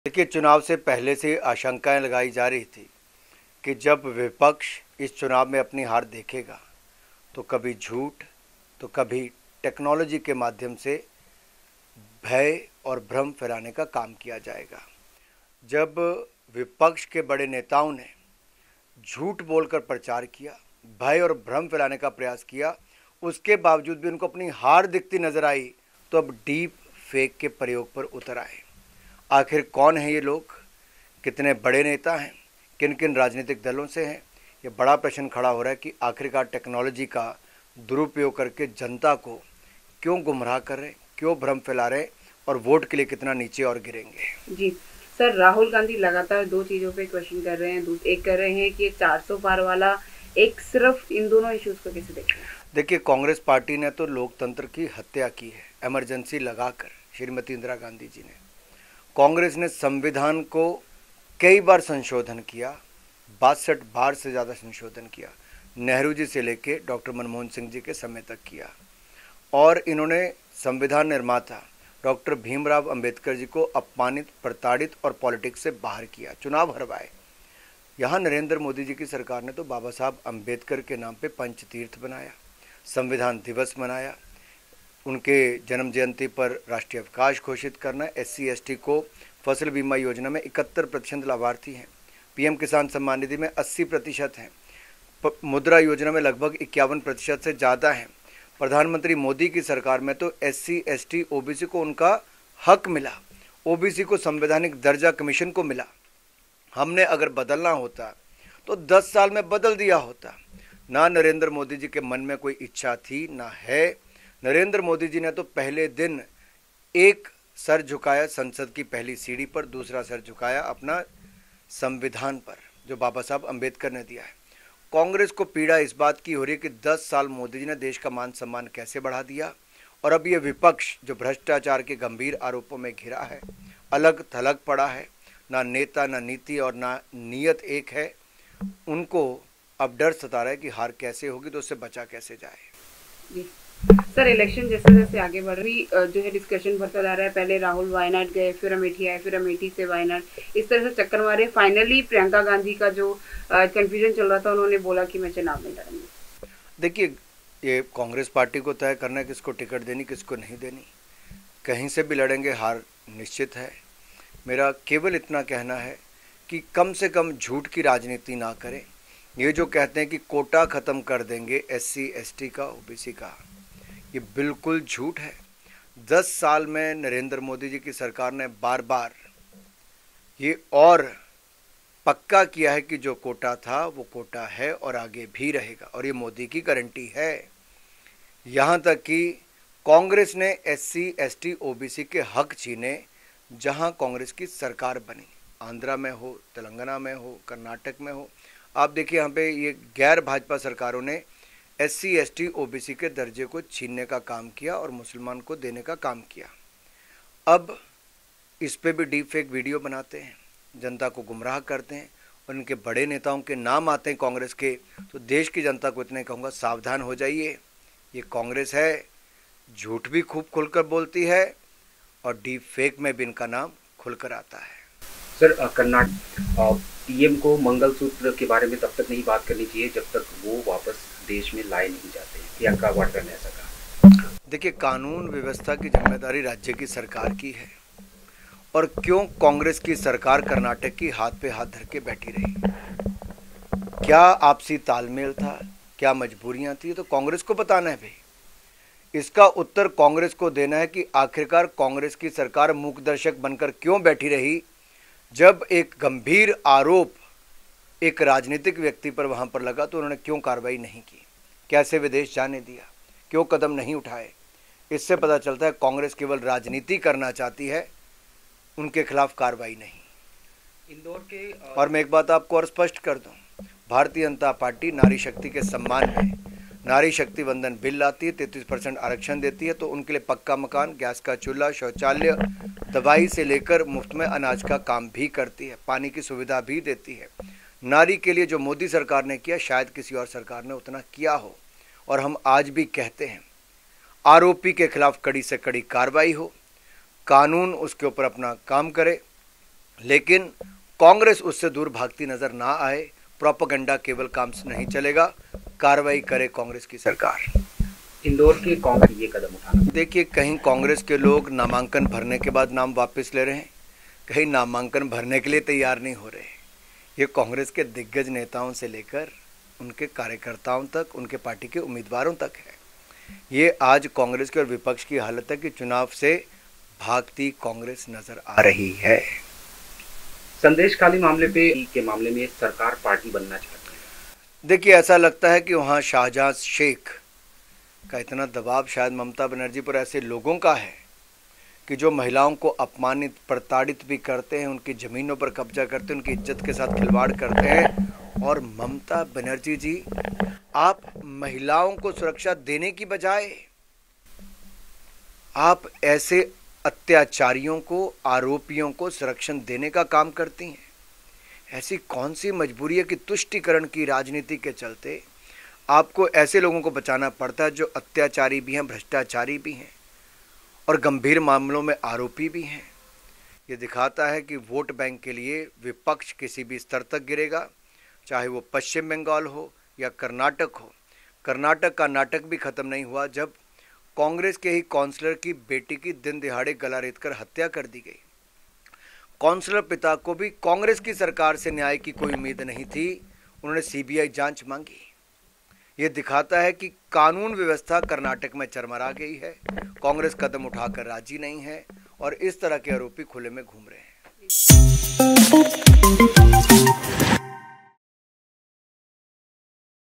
देखिए, चुनाव से पहले से आशंकाएं लगाई जा रही थी कि जब विपक्ष इस चुनाव में अपनी हार देखेगा तो कभी झूठ तो कभी टेक्नोलॉजी के माध्यम से भय और भ्रम फैलाने का काम किया जाएगा। जब विपक्ष के बड़े नेताओं ने झूठ बोलकर प्रचार किया, भय और भ्रम फैलाने का प्रयास किया, उसके बावजूद भी उनको अपनी हार दिखती नजर आई, तो अब डीप फेक के प्रयोग पर उतर आए। आखिर कौन है ये लोग, कितने बड़े नेता हैं, किन किन राजनीतिक दलों से हैं, ये बड़ा प्रश्न खड़ा हो रहा है कि आखिरकार टेक्नोलॉजी का दुरुपयोग करके जनता को क्यों गुमराह कर रहे हैं, क्यों भ्रम फैला रहे हैं और वोट के लिए कितना नीचे और गिरेंगे। जी सर, राहुल गांधी लगातार दो चीज़ों पे क्वेश्चन कर रहे हैं। एक कर रहे हैं कि 400 पार वाला, एक सिर्फ इन दोनों इश्यूज को कैसे देख रहे हैं? देखिए, कांग्रेस पार्टी ने तो लोकतंत्र की हत्या की है इमरजेंसी लगाकर। श्रीमती इंदिरा गांधी जी ने, कांग्रेस ने संविधान को कई बार संशोधन किया, 62 बार से ज़्यादा संशोधन किया, नेहरू जी से लेके डॉक्टर मनमोहन सिंह जी के समय तक किया। और इन्होंने संविधान निर्माता डॉक्टर भीमराव अंबेडकर जी को अपमानित, प्रताड़ित और पॉलिटिक्स से बाहर किया, चुनाव हरवाए। यहाँ नरेंद्र मोदी जी की सरकार ने तो बाबा साहब अंबेडकर के नाम पे पंचतीर्थ बनाया, संविधान दिवस मनाया, उनके जन्म जयंती पर राष्ट्रीय अवकाश घोषित करना, SC ST को फसल बीमा योजना में 71% लाभार्थी हैं, PM किसान सम्मान निधि में 80% हैं, मुद्रा योजना में लगभग 51% से ज़्यादा हैं। प्रधानमंत्री मोदी की सरकार में तो SC ST OBC को उनका हक मिला, OBC को संवैधानिक दर्जा कमीशन को मिला। हमने अगर बदलना होता तो 10 साल में बदल दिया होता। ना नरेंद्र मोदी जी के मन में कोई इच्छा थी, ना है। नरेंद्र मोदी जी ने तो पहले दिन एक सर झुकाया संसद की पहली सीढ़ी पर, दूसरा सर झुकाया अपना संविधान पर जो बाबा साहब अंबेडकर ने दिया है। कांग्रेस को पीड़ा इस बात की हो रही है कि 10 साल मोदी जी ने देश का मान सम्मान कैसे बढ़ा दिया, और अब ये विपक्ष जो भ्रष्टाचार के गंभीर आरोपों में घिरा है, अलग थलग पड़ा है, ना नेता ना नीति और ना नीयत एक है, उनको अब डर सता रहा है कि हार कैसे होगी तो उससे बचा कैसे जाए। जी सर, इलेक्शन जैसे जैसे आगे बढ़ रही जो है डिस्कशन बढ़ता जा रहा है। पहले राहुल वायनाड गए, फिर अमेठी आए, फिर अमेठी से वायनाड, इस तरह से चक्कर मारे। फाइनली प्रियंका गांधी का जो कंफ्यूजन चल रहा था, उन्होंने बोला कि मैं चुनाव नहीं लड़ूंगी। देखिए, ये कांग्रेस पार्टी को तय करना है किसको टिकट देनी, किसको नहीं देनी। कहीं से भी लड़ेंगे, हार निश्चित है। मेरा केवल इतना कहना है कि कम से कम झूठ की राजनीति ना करें। ये जो कहते हैं कि कोटा ख़त्म कर देंगे SC ST का, OBC का, ये बिल्कुल झूठ है। 10 साल में नरेंद्र मोदी जी की सरकार ने बार बार ये और पक्का किया है कि जो कोटा था वो कोटा है और आगे भी रहेगा, और ये मोदी की गारंटी है। यहाँ तक कि कांग्रेस ने SC ST OBC के हक छीने जहाँ कांग्रेस की सरकार बनी, आंध्रा में हो, तेलंगाना में हो, कर्नाटक में हो। आप देखिए, यहाँ पे ये गैर भाजपा सरकारों ने SC ST OBC के दर्जे को छीनने का काम किया और मुसलमान को देने का काम किया। अब इस पे भी डीप फेक वीडियो बनाते हैं, जनता को गुमराह करते हैं, और उनके बड़े नेताओं के नाम आते हैं कांग्रेस के, तो देश की जनता को इतने कहूँगा, सावधान हो जाइए। ये कांग्रेस है, झूठ भी खूब खुलकर बोलती है और डीप फेक में भी इनका नाम खुलकर आता है। सर, कर्नाटक PM को मंगलसूत्र के बारे में तब तक नहीं बात करनी चाहिए जब तक वो वापस देश में लाए नहीं जाते। प्रियंका वाड्रा ने ऐसा कहा। देखिए, कानून व्यवस्था की जिम्मेदारी राज्य की सरकार की है, और क्यों कांग्रेस की सरकार कर्नाटक की हाथ पे हाथ धर के बैठी रही? क्या आपसी तालमेल था, क्या मजबूरियां थी, तो कांग्रेस को बताना है भाई। इसका उत्तर कांग्रेस को देना है कि आखिरकार कांग्रेस की सरकार मूकदर्शक बनकर क्यों बैठी रही, जब एक गंभीर आरोप एक राजनीतिक व्यक्ति पर वहां पर लगा तो उन्होंने क्यों कार्रवाई नहीं की, कैसे विदेश जाने दिया, क्यों कदम नहीं उठाए। इससे पता चलता है कांग्रेस केवल राजनीति करना चाहती है, उनके खिलाफ कार्रवाई नहीं। इंदौर के और मैं एक बात आपको और स्पष्ट कर दूं, भारतीय जनता पार्टी नारी शक्ति के सम्मान में नारी शक्ति वंदन बिल लाती है, 33% आरक्षण देती है, तो उनके लिए पक्का मकान, गैस का चूल्हा, शौचालय, दवाई से लेकर मुफ्त में अनाज का काम भी करती है, पानी की सुविधा भी देती है। नारी के लिए जो मोदी सरकार ने किया, शायद किसी और सरकार ने उतना किया हो। और हम आज भी कहते हैं, आरोपी के खिलाफ कड़ी से कड़ी कार्रवाई हो, कानून उसके ऊपर अपना काम करे, लेकिन कांग्रेस उससे दूर भागती नजर ना आए। प्रोपेगेंडा केवल काम से नहीं चलेगा, कार्रवाई करे कांग्रेस की सरकार। इंदौर के कांग्रेस ये कदम उठाना, देखिए, कहीं कांग्रेस के लोग नामांकन भरने के बाद नाम वापस ले रहे हैं, कहीं नामांकन भरने के लिए तैयार नहीं हो रहे। ये कांग्रेस के दिग्गज नेताओं से लेकर उनके कार्यकर्ताओं तक, उनके पार्टी के उम्मीदवारों तक है। ये आज कांग्रेस के और विपक्ष की हालत है कि चुनाव से भागती कांग्रेस नजर आ रही है। संदेश खाली मामले के मामले में सरकार पार्टी बनना चाहती है। देखिए, ऐसा लगता है कि वहाँ शाहजहां शेख का इतना दबाव शायद ममता बनर्जी पर ऐसे लोगों का है कि जो महिलाओं को अपमानित, प्रताड़ित भी करते हैं, उनकी ज़मीनों पर कब्जा करते हैं, उनकी इज्जत के साथ खिलवाड़ करते हैं। और ममता बनर्जी जी, आप महिलाओं को सुरक्षा देने की बजाय आप ऐसे अत्याचारियों को, आरोपियों को संरक्षण देने का काम करती हैं। ऐसी कौन सी मजबूरी है कि तुष्टीकरण की राजनीति के चलते आपको ऐसे लोगों को बचाना पड़ता है जो अत्याचारी भी हैं, भ्रष्टाचारी भी हैं और गंभीर मामलों में आरोपी भी हैं। ये दिखाता है कि वोट बैंक के लिए विपक्ष किसी भी स्तर तक गिरेगा, चाहे वो पश्चिम बंगाल हो या कर्नाटक हो। कर्नाटक का नाटक भी खत्म नहीं हुआ जब कांग्रेस के ही काउंसलर की बेटी की दिन दिहाड़े गला रेतकर हत्या कर दी गई। काउंसलर पिता को भी कांग्रेस की सरकार से न्याय की कोई उम्मीद नहीं थी, उन्होंने सीबीआई जांच मांगी। ये दिखाता है कि कानून व्यवस्था कर्नाटक में चरमरा गई है, कांग्रेस कदम उठाकर राजी नहीं है और इस तरह के आरोपी खुले में घूम रहे हैं।